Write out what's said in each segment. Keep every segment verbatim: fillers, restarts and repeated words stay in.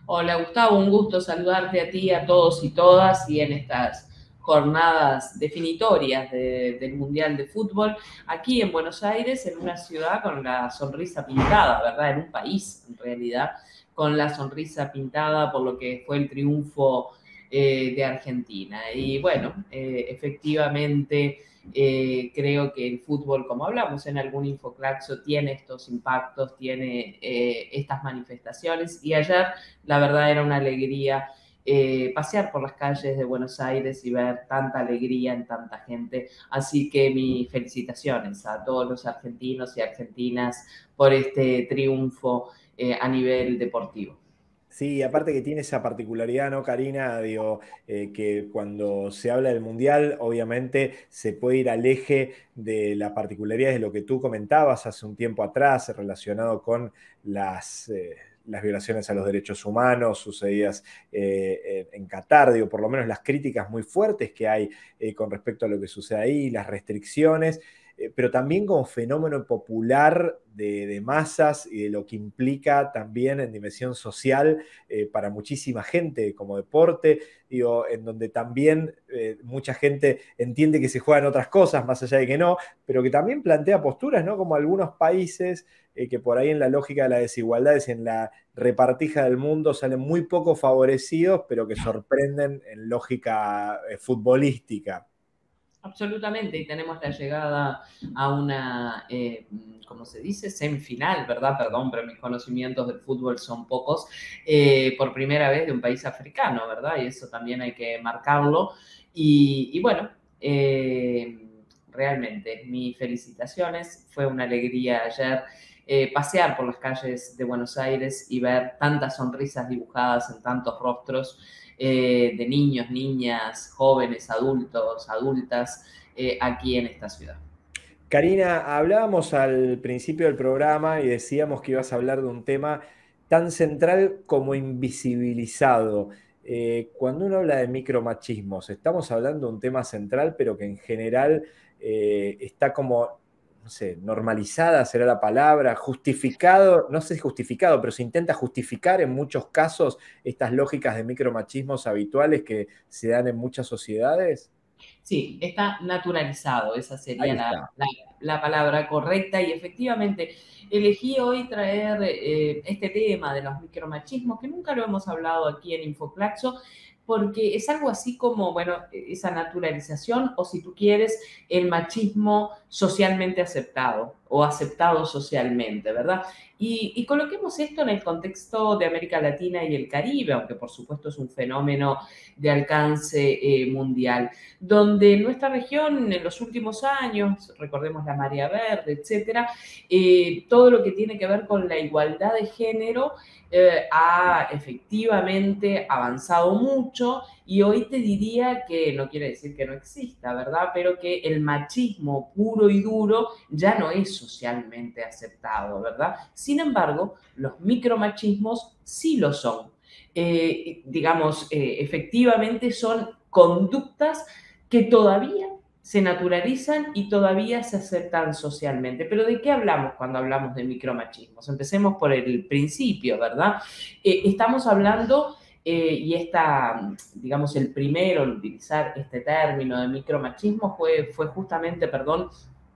Hola Gustavo, un gusto saludarte a ti, a todos y todas, y en estas jornadas definitorias de- del Mundial de Fútbol, aquí en Buenos Aires, en una ciudad con la sonrisa pintada, ¿verdad? En un país, en realidad, con la sonrisa pintada por lo que fue el triunfo eh, de Argentina. Y bueno, eh, efectivamente eh, creo que el fútbol, como hablamos en algún Infoclaxo, tiene estos impactos, tiene eh, estas manifestaciones. Y ayer, la verdad, era una alegría eh, pasear por las calles de Buenos Aires y ver tanta alegría en tanta gente. Así que mis felicitaciones a todos los argentinos y argentinas por este triunfo eh, a nivel deportivo. Sí, aparte que tiene esa particularidad, ¿no, Karina? Digo, eh, que cuando se habla del Mundial, obviamente se puede ir al eje de la particularidad de lo que tú comentabas hace un tiempo atrás, relacionado con las, eh, las violaciones a los derechos humanos sucedidas eh, en, en Qatar, digo, por lo menos las críticas muy fuertes que hay eh, con respecto a lo que sucede ahí, las restricciones. Eh, pero también como fenómeno popular de, de masas y de lo que implica también en dimensión social eh, para muchísima gente como deporte, digo, en donde también eh, mucha gente entiende que se juegan otras cosas, más allá de que no, pero que también plantea posturas, ¿no? Como algunos países eh, que por ahí en la lógica de las desigualdades, en la repartija del mundo, salen muy poco favorecidos, pero que sorprenden en lógica eh, futbolística. Absolutamente, y tenemos la llegada a una, eh, ¿cómo se dice? Semifinal, ¿verdad? Perdón, pero mis conocimientos del fútbol son pocos, eh, por primera vez de un país africano, ¿verdad? Y eso también hay que marcarlo. Y, y bueno, eh, realmente, mis felicitaciones, fue una alegría ayer eh, pasear por las calles de Buenos Aires y ver tantas sonrisas dibujadas en tantos rostros eh, de niños, niñas, jóvenes, adultos, adultas, eh, aquí en esta ciudad. Karina, hablábamos al principio del programa y decíamos que ibas a hablar de un tema tan central como invisibilizado. Eh, cuando uno habla de micromachismos, estamos hablando de un tema central, pero que en general eh, está como, no sé, normalizada será la palabra, justificado, no sé si justificado, pero se intenta justificar en muchos casos estas lógicas de micromachismos habituales que se dan en muchas sociedades. Sí, está naturalizado, esa Ahí sería la, está. la, la palabra correcta y efectivamente elegí hoy traer eh, este tema de los micromachismos, que nunca lo hemos hablado aquí en Infoclaxo, porque es algo así como, bueno, esa naturalización o si tú quieres, el machismo socialmente aceptado o aceptado socialmente, ¿verdad? Y, y coloquemos esto en el contexto de América Latina y el Caribe, aunque por supuesto es un fenómeno de alcance eh, mundial, donde en nuestra región en los últimos años, recordemos la marea verde, etcétera, eh, todo lo que tiene que ver con la igualdad de género eh, ha efectivamente avanzado mucho y hoy te diría que no quiere decir que no exista, ¿verdad? Pero que el machismo puro y duro ya no es socialmente aceptado, ¿verdad? Sin embargo, los micromachismos sí lo son. Eh, digamos, eh, efectivamente son conductas que todavía se naturalizan y todavía se aceptan socialmente. Pero ¿de qué hablamos cuando hablamos de micromachismos? Empecemos por el principio, ¿verdad? Eh, estamos hablando, eh, y esta, digamos, el primero en utilizar este término de micromachismo fue, fue justamente, perdón,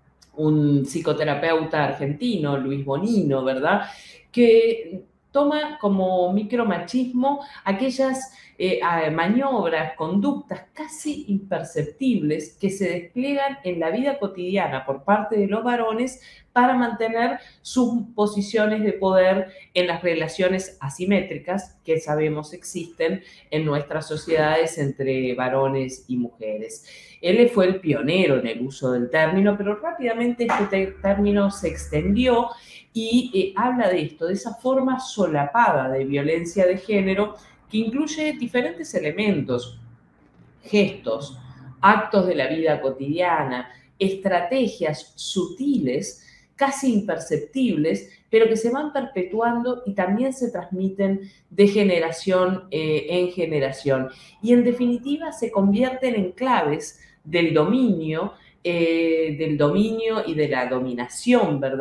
un psicoterapeuta argentino, Luis Bonino, ¿verdad? Que toma como micromachismo aquellas eh, maniobras, conductas casi imperceptibles que se despliegan en la vida cotidiana por parte de los varones para mantener sus posiciones de poder en las relaciones asimétricas que sabemos existen en nuestras sociedades entre varones y mujeres. Él fue el pionero en el uso del término, pero rápidamente este término se extendió y eh, habla de esto, de esa forma solapada de violencia de género que incluye diferentes elementos, gestos, actos de la vida cotidiana, estrategias sutiles, casi imperceptibles, pero que se van perpetuando y también se transmiten de generación eh, en generación. Y en definitiva se convierten en claves del dominio, eh, del dominio y de la dominación, ¿verdad?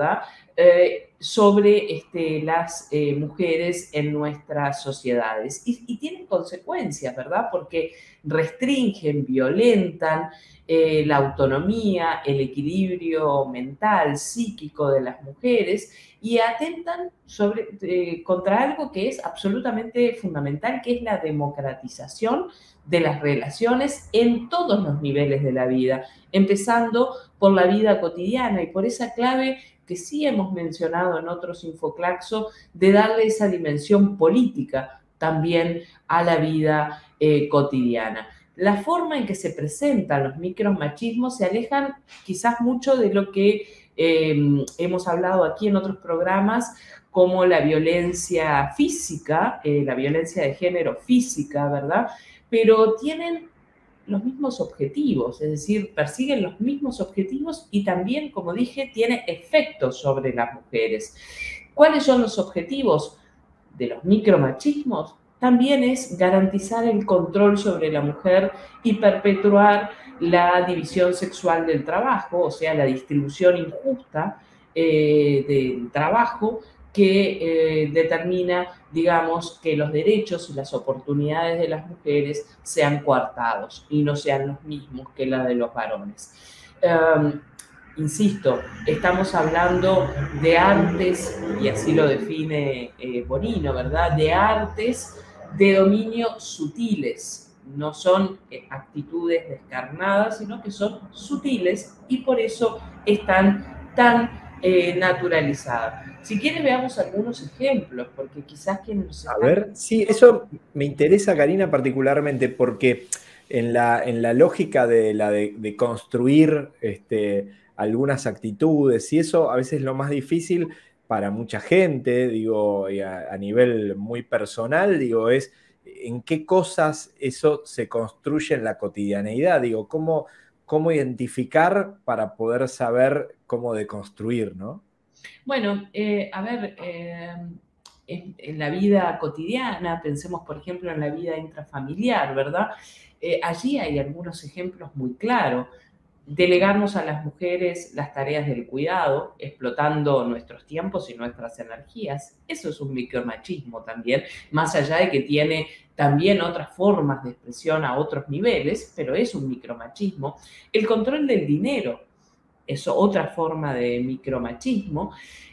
eh, sobre este, las eh, mujeres en nuestras sociedades. Y, y tienen consecuencias, ¿verdad? Porque restringen, violentan eh, la autonomía, el equilibrio mental, psíquico de las mujeres y atentan sobre, eh, contra algo que es absolutamente fundamental, que es la democratización de las relaciones en todos los niveles de la vida, empezando por la vida cotidiana y por esa clave que sí hemos mencionado en otros Infoclaxo, de darle esa dimensión política también a la vida eh, cotidiana. La forma en que se presentan los micromachismos se alejan quizás mucho de lo que eh, hemos hablado aquí en otros programas, como la violencia física, eh, la violencia de género física, ¿verdad? Pero tienen los mismos objetivos, es decir, persiguen los mismos objetivos y también, como dije, tiene efectos sobre las mujeres. ¿Cuáles son los objetivos de los micromachismos? También es garantizar el control sobre la mujer y perpetuar la división sexual del trabajo, o sea, la distribución injusta eh, del trabajo que eh, determina, digamos, que los derechos y las oportunidades de las mujeres sean coartados y no sean los mismos que la de los varones. Um, Insisto, estamos hablando de artes, y así lo define eh, Bonino, ¿verdad? De artes de dominio sutiles. No son eh, actitudes descarnadas, sino que son sutiles y por eso están tan eh, naturalizadas. Si quieres, veamos algunos ejemplos, porque quizás quienes nos A están... ver, sí, eso me interesa, Karina, particularmente porque en la, en la lógica de, la de, de construir este, algunas actitudes, y eso a veces es lo más difícil para mucha gente, digo, y a, a nivel muy personal, digo, es en qué cosas eso se construye en la cotidianeidad, digo, cómo, cómo identificar para poder saber cómo deconstruir, ¿no? Bueno, eh, a ver, eh, en, en, la vida cotidiana, pensemos por ejemplo en la vida intrafamiliar, ¿verdad? Eh, allí hay algunos ejemplos muy claros. Delegarnos a las mujeres las tareas del cuidado, explotando nuestros tiempos y nuestras energías. Eso es un micromachismo también, más allá de que tiene también otras formas de expresión a otros niveles, pero es un micromachismo. El control del dinero es otra forma de micromachismo.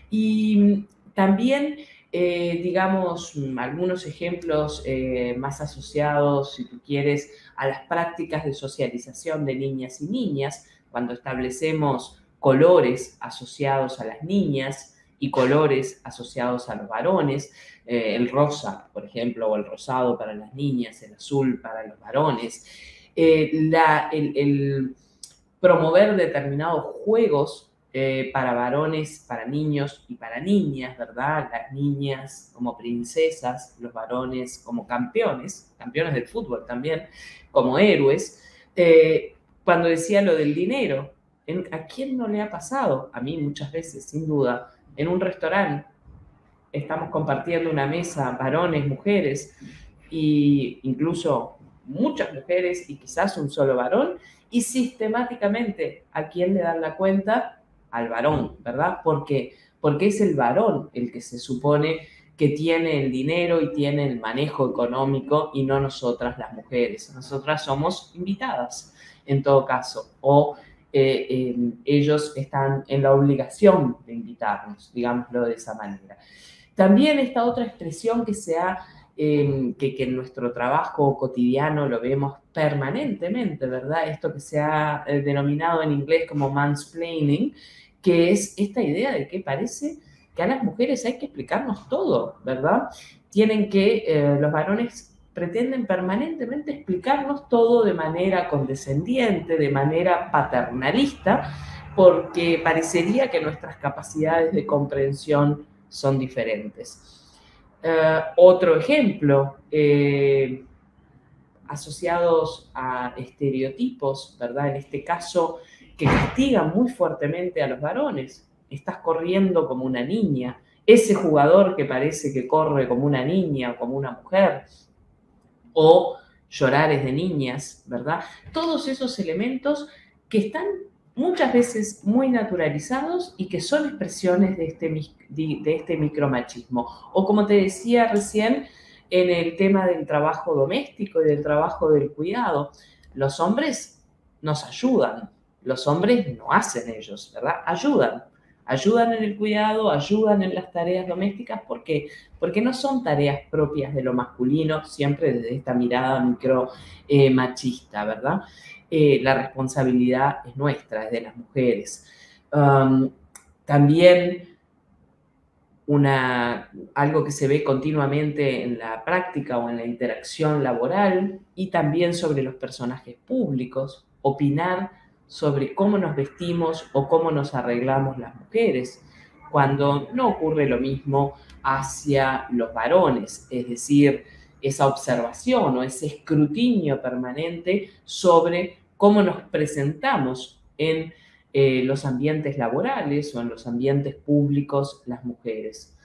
Y también, eh, digamos, algunos ejemplos eh, más asociados, si tú quieres, a las prácticas de socialización de niñas y niñas, cuando establecemos colores asociados a las niñas y colores asociados a los varones, eh, el rosa, por ejemplo, o el rosado para las niñas, el azul para los varones, eh, la, el, el promover determinados juegos eh, para varones, para niños y para niñas, ¿verdad? Las niñas como princesas, los varones como campeones, campeones del fútbol también, como héroes. Eh, cuando decía lo del dinero, ¿en, ¿a quién no le ha pasado? A mí muchas veces, sin duda, en un restaurante estamos compartiendo una mesa, varones, mujeres, e incluso muchas mujeres y quizás un solo varón, y sistemáticamente, ¿a quién le dan la cuenta? Al varón, ¿verdad? ¿Por qué? Porque es el varón el que se supone que tiene el dinero y tiene el manejo económico y no nosotras las mujeres. Nosotras somos invitadas, en todo caso, o eh, eh, ellos están en la obligación de invitarnos, digámoslo de esa manera. También esta otra expresión que se ha Eh, que, que en nuestro trabajo cotidiano lo vemos permanentemente, ¿verdad? Esto que se ha eh, denominado en inglés como mansplaining, que es esta idea de que parece que a las mujeres hay que explicarnos todo, ¿verdad? Tienen que, eh, los varones pretenden permanentemente explicarnos todo de manera condescendiente, de manera paternalista, porque parecería que nuestras capacidades de comprensión son diferentes. Uh, otro ejemplo, eh, asociados a estereotipos, ¿verdad? En este caso, que castigan muy fuertemente a los varones. Estás corriendo como una niña. Ese jugador que parece que corre como una niña o como una mujer. O llorar es de niñas, ¿verdad? Todos esos elementos que están muchas veces muy naturalizados y que son expresiones de este, de este micromachismo. O como te decía recién, en el tema del trabajo doméstico y del trabajo del cuidado, los hombres nos ayudan, los hombres no hacen ellos, ¿verdad? Ayudan, ayudan en el cuidado, ayudan en las tareas domésticas, ¿por qué? Porque no son tareas propias de lo masculino, siempre desde esta mirada micro eh, machista, ¿verdad? Eh, la responsabilidad es nuestra, es de las mujeres. Um, también una, algo que se ve continuamente en la práctica o en la interacción laboral y también sobre los personajes públicos, opinar sobre cómo nos vestimos o cómo nos arreglamos las mujeres, cuando no ocurre lo mismo hacia los varones, es decir, esa observación o ese escrutinio permanente sobre cómo nos presentamos en eh, los ambientes laborales o en los ambientes públicos las mujeres.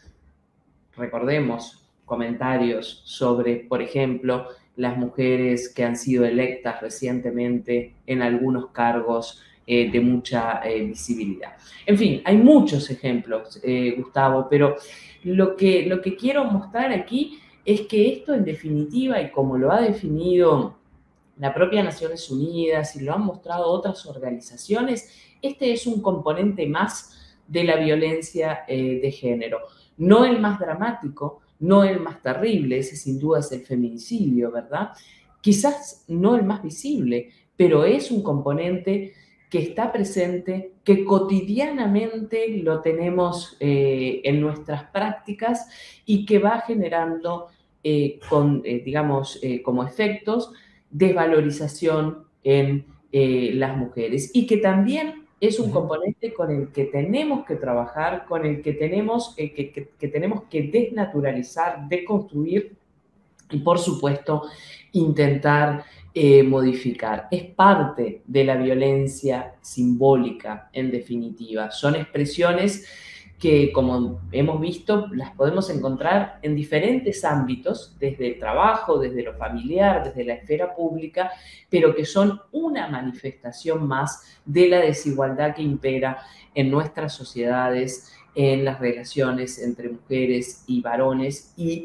Recordemos comentarios sobre, por ejemplo, las mujeres que han sido electas recientemente en algunos cargos eh, de mucha eh, visibilidad. En fin, hay muchos ejemplos, eh, Gustavo, pero lo que, lo que quiero mostrar aquí es que esto en definitiva, y como lo ha definido la propia Naciones Unidas y lo han mostrado otras organizaciones, este es un componente más de la violencia eh, de género. No el más dramático, no el más terrible, ese sin duda es el feminicidio, ¿verdad? Quizás no el más visible, pero es un componente que está presente, que cotidianamente lo tenemos eh, en nuestras prácticas y que va generando, eh, con, eh, digamos, eh, como efectos, desvalorización en eh, las mujeres y que también es un componente con el que tenemos que trabajar, con el que tenemos, eh, que, que, que tenemos que desnaturalizar, deconstruir y, por supuesto, intentar eh, modificar. Es parte de la violencia simbólica, en definitiva. Son expresiones que, como hemos visto, las podemos encontrar en diferentes ámbitos, desde el trabajo, desde lo familiar, desde la esfera pública, pero que son una manifestación más de la desigualdad que impera en nuestras sociedades, en las relaciones entre mujeres y varones, y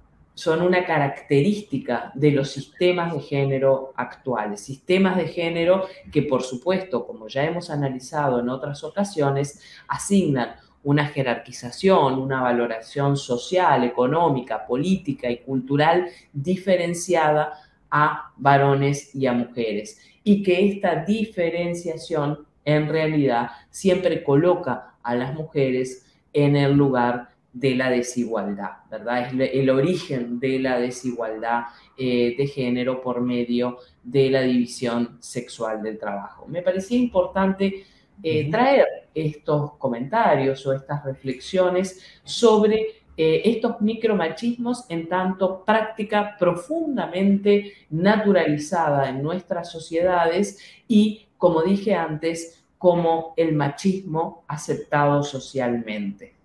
son una característica de los sistemas de género actuales. Sistemas de género que, por supuesto, como ya hemos analizado en otras ocasiones, asignan una jerarquización, una valoración social, económica, política y cultural diferenciada a varones y a mujeres. Y que esta diferenciación, en realidad, siempre coloca a las mujeres en el lugar de la desigualdad, ¿verdad? Es el origen de la desigualdad eh, de género por medio de la división sexual del trabajo. Me parecía importante eh, traer estos comentarios o estas reflexiones sobre eh, estos micromachismos en tanto práctica profundamente naturalizada en nuestras sociedades y, como dije antes, como el machismo aceptado socialmente.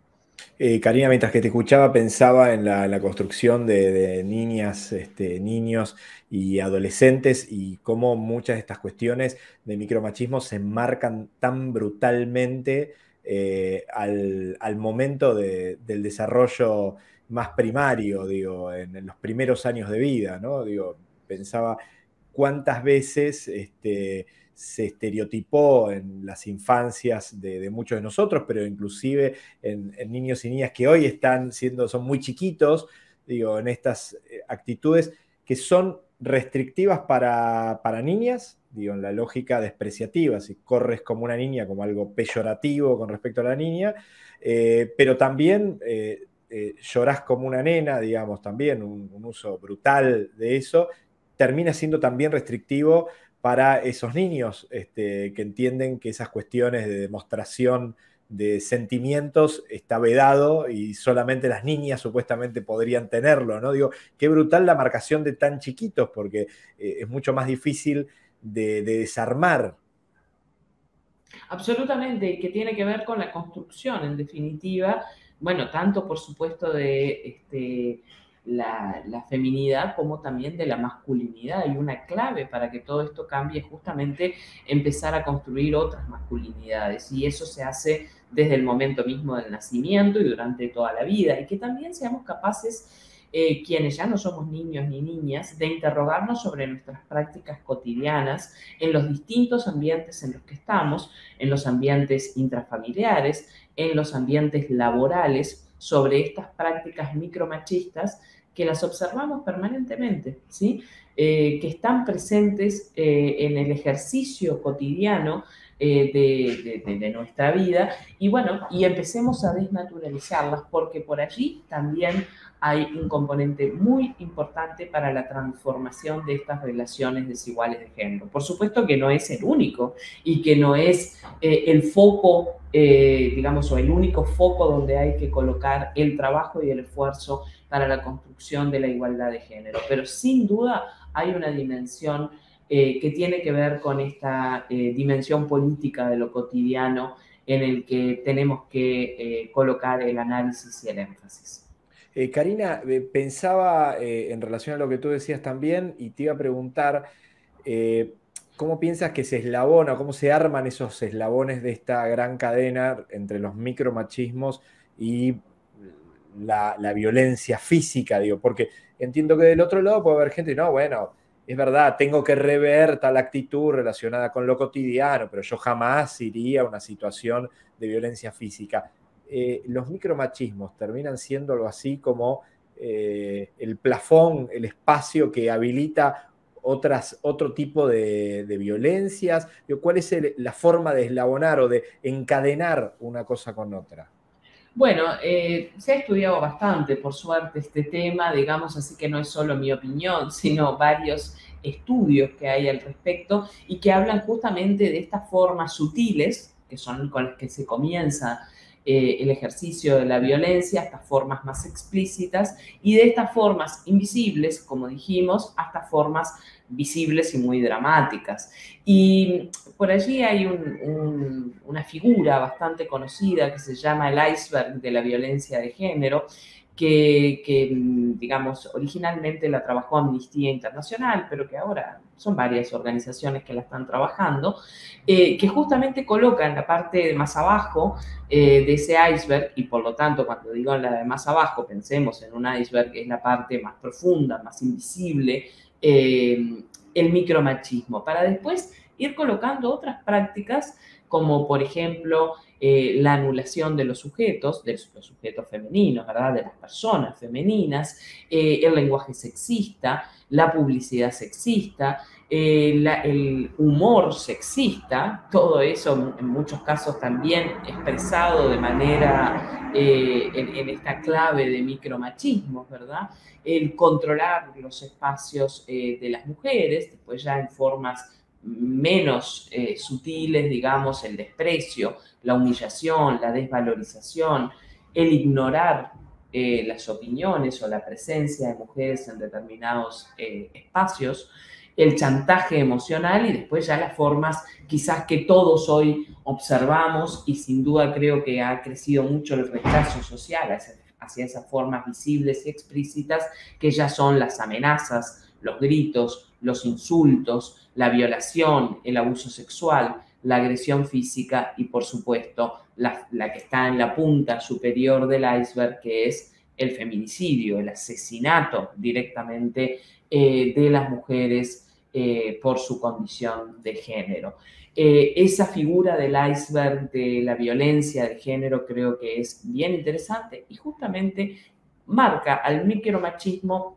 Eh, Karina, mientras que te escuchaba, pensaba en la, la construcción de, de niñas, este, niños y adolescentes y cómo muchas de estas cuestiones de micromachismo se enmarcan tan brutalmente eh, al, al, momento de, del desarrollo más primario, digo, en, en los primeros años de vida, ¿no? Digo, pensaba cuántas veces este, se estereotipó en las infancias de, de, muchos de nosotros, pero inclusive en, en niños y niñas que hoy están siendo, son muy chiquitos, digo, en estas actitudes que son restrictivas para, para niñas, digo, en la lógica despreciativa, si corres como una niña, como algo peyorativo con respecto a la niña, eh, pero también eh, eh, llorás como una nena, digamos, también un, un uso brutal de eso, termina siendo también restrictivo para esos niños este, que entienden que esas cuestiones de demostración de sentimientos está vedado y solamente las niñas supuestamente podrían tenerlo, ¿no? Digo, qué brutal la marcación de tan chiquitos, porque eh, es mucho más difícil de, de desarmar. Absolutamente, y que tiene que ver con la construcción, en definitiva, bueno, tanto por supuesto de este, la, la feminidad como también de la masculinidad. Y una clave para que todo esto cambie es justamente empezar a construir otras masculinidades. Y eso se hace desde el momento mismo del nacimiento y durante toda la vida. Y que también seamos capaces, eh, quienes ya no somos niños ni niñas, de interrogarnos sobre nuestras prácticas cotidianas en los distintos ambientes en los que estamos, en los ambientes intrafamiliares, en los ambientes laborales, sobre estas prácticas micromachistas que las observamos permanentemente, ¿sí? Eh, que están presentes eh, en el ejercicio cotidiano eh, de, de, de nuestra vida, y bueno, y empecemos a desnaturalizarlas, porque por allí también hay un componente muy importante para la transformación de estas relaciones desiguales de género. Por supuesto que no es el único y que no es eh, el foco, eh, digamos, o el único foco donde hay que colocar el trabajo y el esfuerzo para la construcción de la igualdad de género. Pero sin duda hay una dimensión eh, que tiene que ver con esta eh, dimensión política de lo cotidiano en el que tenemos que eh, colocar el análisis y el énfasis. Eh, Karina, eh, pensaba eh, en relación a lo que tú decías también y te iba a preguntar, eh, ¿cómo piensas que se eslabona, cómo se arman esos eslabones de esta gran cadena entre los micromachismos y la, la violencia física? Digo, porque entiendo que del otro lado puede haber gente, no, bueno, es verdad, tengo que rever tal actitud relacionada con lo cotidiano, pero yo jamás iría a una situación de violencia física. Eh, los micromachismos terminan siendo algo así como eh, el plafón, el espacio que habilita otras, otro tipo de, de violencias. ¿Cuál es el, la forma de eslabonar o de encadenar una cosa con otra? Bueno, eh, se ha estudiado bastante, por suerte, este tema, digamos, así que no es solo mi opinión, sino varios estudios que hay al respecto y que hablan justamente de estas formas sutiles, que son con las que se comienza eh, el ejercicio de la violencia, hasta formas más explícitas, y de estas formas invisibles, como dijimos, hasta formas visibles y muy dramáticas. Y por allí hay un, un, una figura bastante conocida que se llama el iceberg de la violencia de género, que, que, digamos, originalmente la trabajó Amnistía Internacional, pero que ahora son varias organizaciones que la están trabajando, eh, que justamente coloca en la parte más abajo eh, de ese iceberg, y por lo tanto, cuando digo en la de más abajo, pensemos en un iceberg que es la parte más profunda, más invisible, eh, el micromachismo, para después ir colocando otras prácticas como por ejemplo eh, la anulación de los sujetos, de los sujetos femeninos, ¿verdad? De las personas femeninas, eh, el lenguaje sexista, la publicidad sexista, eh, la, el humor sexista, todo eso en muchos casos también expresado de manera, eh, en, en esta clave de micromachismo, ¿verdad? El controlar los espacios eh, de las mujeres, después ya en formas menos eh, sutiles, digamos, el desprecio, la humillación, la desvalorización, el ignorar eh, las opiniones o la presencia de mujeres en determinados eh, espacios, el chantaje emocional y después ya las formas quizás que todos hoy observamos, y sin duda creo que ha crecido mucho el rechazo social hacia, hacia esas formas visibles y explícitas, que ya son las amenazas, los gritos, los insultos, la violación, el abuso sexual, la agresión física y, por supuesto, la, la que está en la punta superior del iceberg, que es el feminicidio, el asesinato directamente eh, de las mujeres eh, por su condición de género. Eh, esa figura del iceberg de la violencia de género creo que es bien interesante y justamente marca al micromachismo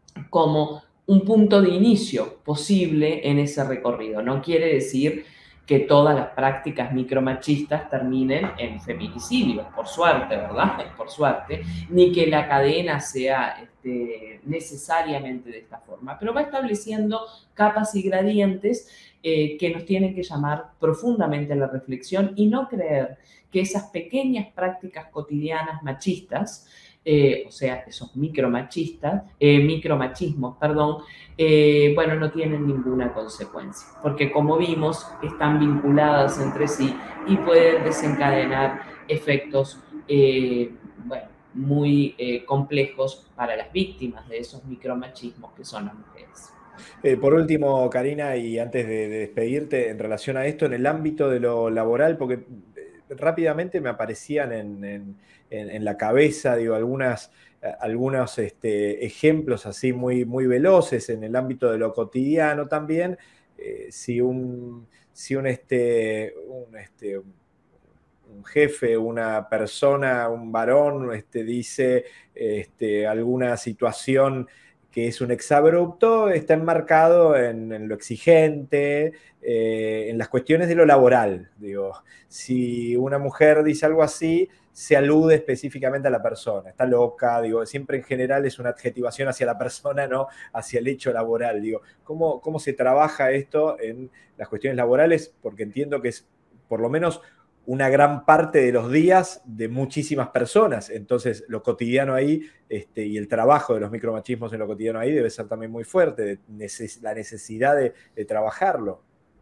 como un punto de inicio posible en ese recorrido. No quiere decir que todas las prácticas micromachistas terminen en feminicidios, por suerte, ¿verdad? Por suerte, ni que la cadena sea este, necesariamente de esta forma, pero va estableciendo capas y gradientes eh, que nos tienen que llamar profundamente a la reflexión y no creer que esas pequeñas prácticas cotidianas machistas, Eh, o sea, esos micromachistas, eh, micromachismos, perdón, eh, bueno, no tienen ninguna consecuencia, porque como vimos, están vinculadas entre sí y pueden desencadenar efectos, eh, bueno, muy eh, complejos para las víctimas de esos micromachismos que son las mujeres. Eh, por último, Karina, y antes de, de despedirte, en relación a esto, en el ámbito de lo laboral, porque eh, rápidamente me aparecían en, en- en- en la cabeza, digo, algunas, eh, algunos este, ejemplos así muy, muy veloces en el ámbito de lo cotidiano también. Eh, si un, si un, este, un, este, un jefe, una persona, un varón, este, dice este, alguna situación que es un exabrupto, está enmarcado en, en lo exigente, eh, en las cuestiones de lo laboral. Digo, si una mujer dice algo así, se alude específicamente a la persona, está loca, digo, siempre en general es una adjetivación hacia la persona, no hacia el hecho laboral. Digo, ¿cómo, cómo se trabaja esto en las cuestiones laborales? Porque entiendo que es por lo menos una gran parte de los días de muchísimas personas. Entonces, lo cotidiano ahí este, y el trabajo de los micromachismos en lo cotidiano ahí debe ser también muy fuerte, de neces la necesidad de, de trabajarlo.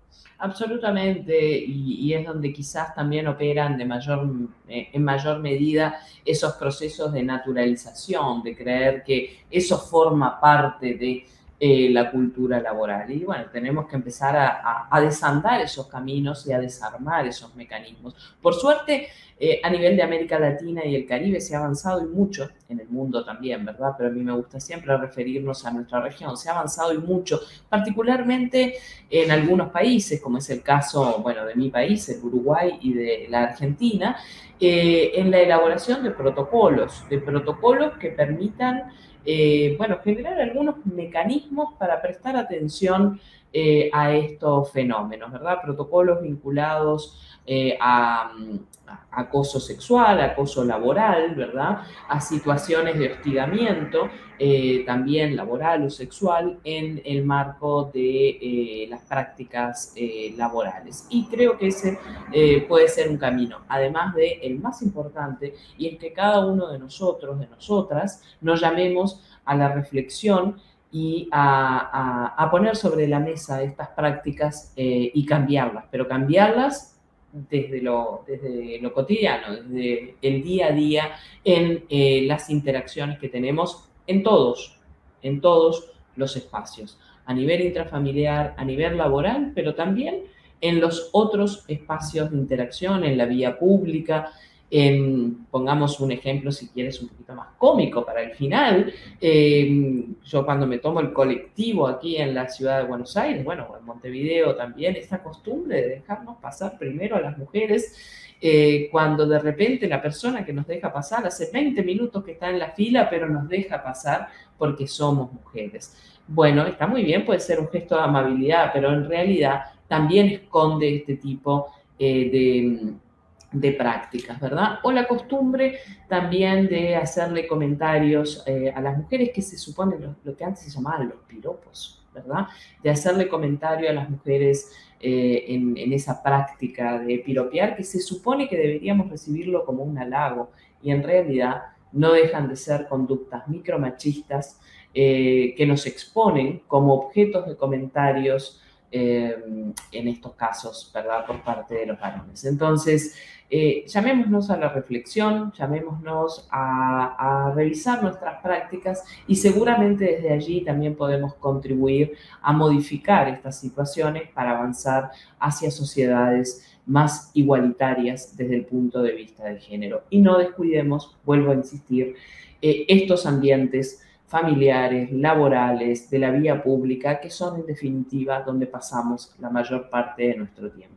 Absolutamente, y, y es donde quizás también operan de mayor, eh, en mayor medida esos procesos de naturalización, de creer que eso forma parte de eh, la cultura laboral. Y bueno, tenemos que empezar a, a- a desandar esos caminos y a desarmar esos mecanismos. Por suerte, eh, a nivel de América Latina y el Caribe se ha avanzado y mucho, en el mundo también, ¿verdad? Pero a mí me gusta siempre referirnos a nuestra región, se ha avanzado y mucho, particularmente en algunos países, como es el caso, bueno, de mi país, el Uruguay y de la Argentina, eh, en la elaboración de protocolos, de protocolos que permitan, eh, bueno, generar algunos mecanismos para prestar atención eh, a estos fenómenos, ¿verdad? Protocolos vinculados eh, a, a acoso sexual, acoso laboral, ¿verdad? A situaciones de hostigamiento, eh, también laboral o sexual, en el marco de eh, las prácticas eh, laborales. Y creo que ese eh, puede ser un camino, además de el más importante, y es que cada uno de nosotros, de nosotras, nos llamemos a la reflexión y a, a, a poner sobre la mesa estas prácticas eh, y cambiarlas, pero cambiarlas desde lo, desde lo cotidiano, desde el día a día, en eh, las interacciones que tenemos en todos, en todos los espacios, a nivel intrafamiliar, a nivel laboral, pero también en los otros espacios de interacción, en la vía pública. En, pongamos un ejemplo, si quieres, un poquito más cómico para el final. Eh, yo cuando me tomo el colectivo aquí en la ciudad de Buenos Aires, bueno, en Montevideo también, esta costumbre de dejarnos pasar primero a las mujeres, eh, cuando de repente la persona que nos deja pasar hace veinte minutos que está en la fila, pero nos deja pasar porque somos mujeres. Bueno, está muy bien, puede ser un gesto de amabilidad, pero en realidad también esconde este tipo eh, de, de prácticas, ¿verdad? O la costumbre también de hacerle comentarios eh, a las mujeres, que se supone lo, lo que antes se llamaban los piropos, ¿verdad? De hacerle comentario a las mujeres eh, en, en esa práctica de piropear, que se supone que deberíamos recibirlo como un halago, y en realidad no dejan de ser conductas micromachistas eh, que nos exponen como objetos de comentarios eh, en estos casos, ¿verdad? Por parte de los varones. Entonces, eh, llamémonos a la reflexión, llamémonos a, a revisar nuestras prácticas, y seguramente desde allí también podemos contribuir a modificar estas situaciones para avanzar hacia sociedades más igualitarias desde el punto de vista de género. Y no descuidemos, vuelvo a insistir, eh, estos ambientes familiares, laborales, de la vía pública, que son en definitiva donde pasamos la mayor parte de nuestro tiempo.